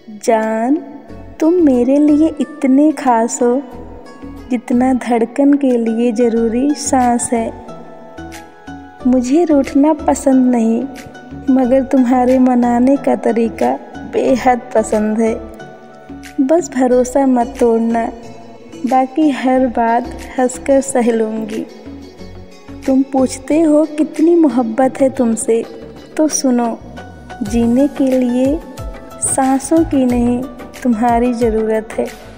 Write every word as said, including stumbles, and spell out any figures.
जान, तुम मेरे लिए इतने खास हो जितना धड़कन के लिए ज़रूरी सांस है। मुझे रूठना पसंद नहीं, मगर तुम्हारे मनाने का तरीका बेहद पसंद है। बस भरोसा मत तोड़ना, बाकी हर बात हंसकर सह लूँगी। तुम पूछते हो कितनी मोहब्बत है तुमसे, तो सुनो, जीने के लिए सांसों की नहीं तुम्हारी ज़रूरत है।